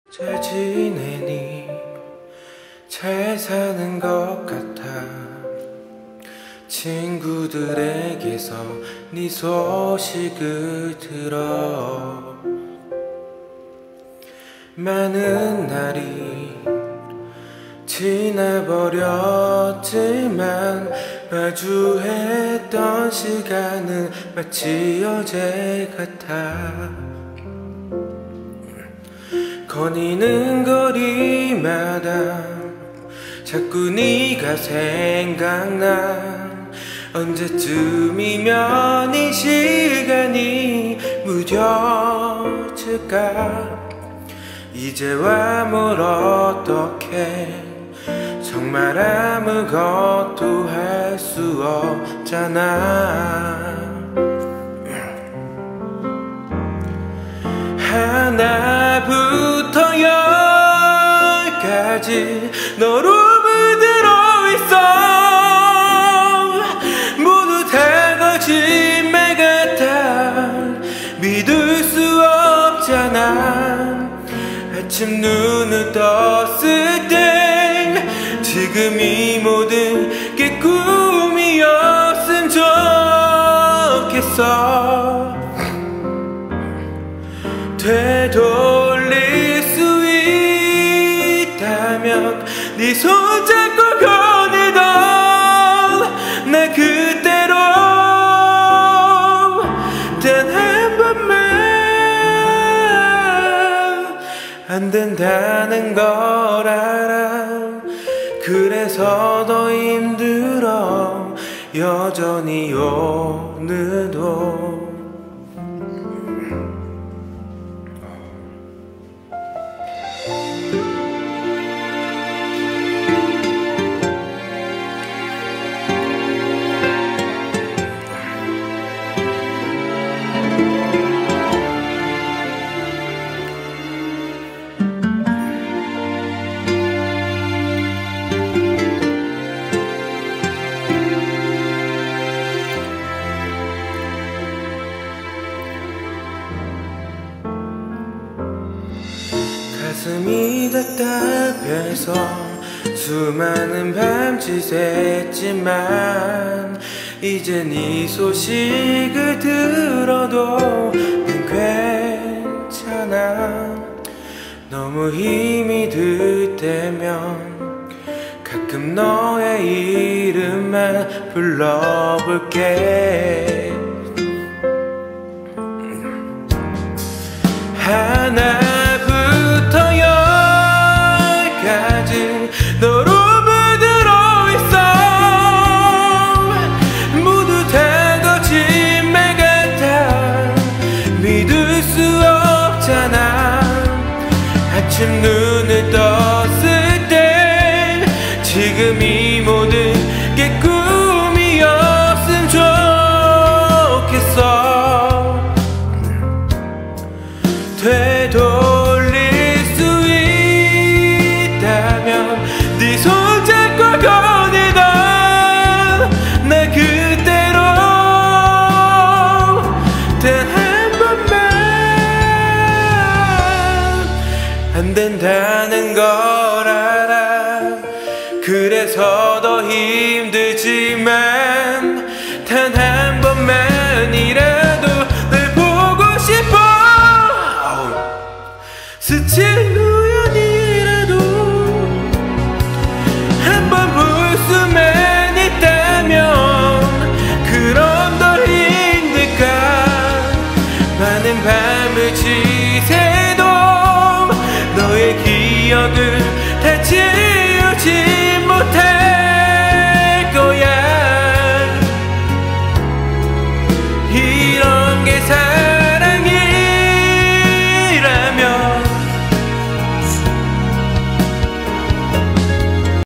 잘 지내니? 잘 사는 것 같아. 친구들에게서 네 소식을 들어. 많은 날이 지나버렸지만 마주했던 시간은 마치 어제 같아. 거니는 거리마다 자꾸 네가 생각나. 언제쯤이면 이 시간이 무뎌질까. 이제와 뭘 어떡해. 정말 아무것도 할 수 없잖아. 하나부터 열까지 너로 물들어 있어. 모두 다 거짓말 같아. 믿을 수 없잖아. 아침 눈을 떴을 때 지금 이 모든 게 꿈이었으면 좋겠어. 되돌릴 수 있다면 네 손잡고 거닐던 나 그대로 단 한 번만. 안 된다는 걸 알아. 그래서 더 힘들어 여전히 오늘도. 가슴이 답답해서 수많은 밤짓했지만 이제 네 소식을 들어도 난 괜찮아. 너무 힘이 들 때면 가끔 너의 이름만 불러볼게. 하나부터 열까지 너로 물들어 있어. 모두 다 거짓말 같아. 믿을 수 없잖아. 아침 눈을 떴을 때 지금 이 모든 게 꿈이었으면 좋겠어. 되돌릴 수 있다면 네 손잡고 거닐던 나 그대로 단 한 번만. 안 된다는 걸 알아. 그래서 더 힘들지만 단 한 번만이라도 널 보고 싶어. 스칠 우연이라도 한 번 볼 수만 있다면 그럼 더 힘들까. 많은 밤을 지새도 너의 기억을 다치